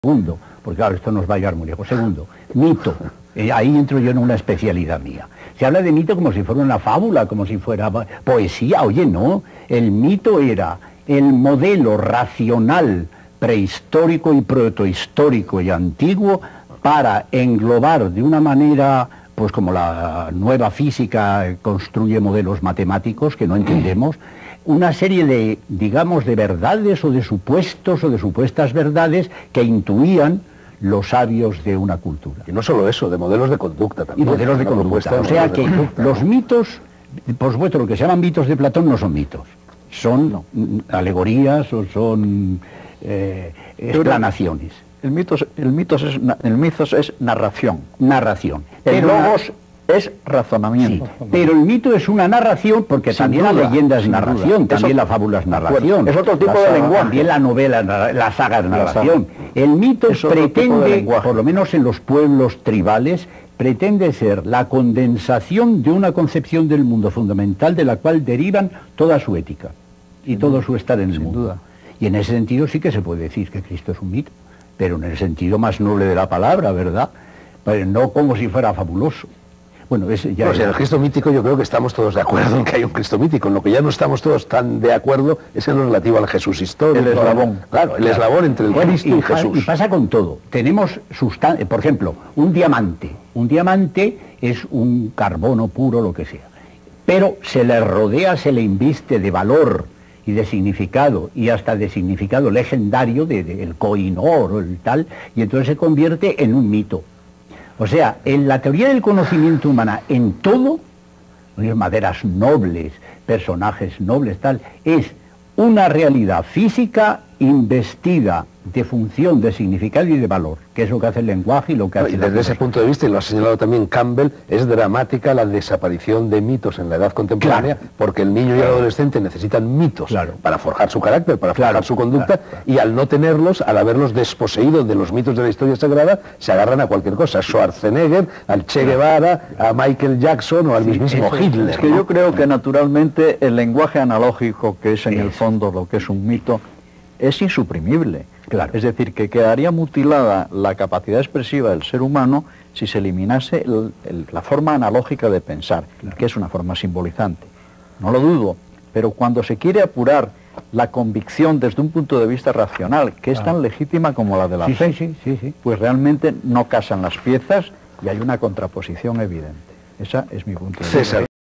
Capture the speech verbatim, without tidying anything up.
Segundo, porque claro, esto nos va a llevar muy lejos. Segundo, mito. Eh, ahí entro yo en una especialidad mía. Se habla de mito como si fuera una fábula, como si fuera poesía. Oye, no. El mito era el modelo racional prehistórico y protohistórico y antiguo para englobar de una manera, pues como la nueva física construye modelos matemáticos que no entendemos, una serie de, digamos, de verdades o de supuestos o de supuestas verdades que intuían los sabios de una cultura. Y no solo eso, de modelos de conducta también. Y modelos de conducta. O sea que los mitos, por supuesto, lo que se llaman mitos de Platón no son mitos. Son no. alegorías o son eh, explanaciones. El mitos, el, mitos es, el mitos es narración. Narración. El pero logos es razonamiento. Sí, pero el mito es una narración, porque sin también duda, la leyenda es narración, duda. también eso, la fábula es narración. Es otro tipo la de saga, lenguaje. También la novela, la saga es narración. El mito es pretende, por lo menos en los pueblos tribales, pretende ser la condensación de una concepción del mundo fundamental de la cual derivan toda su ética y sin todo duda. su estar en el sin mundo. Duda. Y en ese sentido sí que se puede decir que Cristo es un mito, pero en el sentido más noble de la palabra, ¿verdad? Pero no como si fuera fabuloso. Bueno, es, ya no, o sea, el Cristo mítico yo creo que estamos todos de acuerdo en que hay un Cristo mítico. En lo que ya no estamos todos tan de acuerdo es en lo relativo al Jesús histórico. El eslabón. Claro, el claro. eslabón entre el bueno, Cristo y, y Jesús. Y pasa con todo. Tenemos sustancia, por ejemplo, un diamante. Un diamante es un carbono puro, lo que sea. Pero se le rodea, se le inviste de valor y de significado, y hasta de significado legendario, del de, de coinor o el tal, y entonces se convierte en un mito. O sea, en la teoría del conocimiento humana, en todo, maderas nobles, personajes nobles, tal, es una realidad física investida de función, de significado y de valor, que es lo que hace el lenguaje y lo que hace... Y desde ese punto de vista, y lo ha señalado también Campbell, es dramática la desaparición de mitos en la edad contemporánea, claro. porque el niño y el adolescente necesitan mitos claro. para forjar su carácter, para forjar claro. su conducta, claro. y al no tenerlos, al haberlos desposeído de los mitos de la historia sagrada, se agarran a cualquier cosa, a Schwarzenegger, al Che Guevara, a Michael Jackson o al sí, mismísimo Hitler. Es que ¿no? yo creo que naturalmente el lenguaje analógico, que es en es. el fondo lo que es un mito, es insuprimible. Claro. Es decir, que quedaría mutilada la capacidad expresiva del ser humano si se eliminase el, el, la forma analógica de pensar, claro. que es una forma simbolizante. No lo dudo, pero cuando se quiere apurar la convicción desde un punto de vista racional, que es claro. tan legítima como la de la sí, fe, sí, sí, sí. pues realmente no casan las piezas y hay una contraposición evidente. Ese es mi punto de vista. César.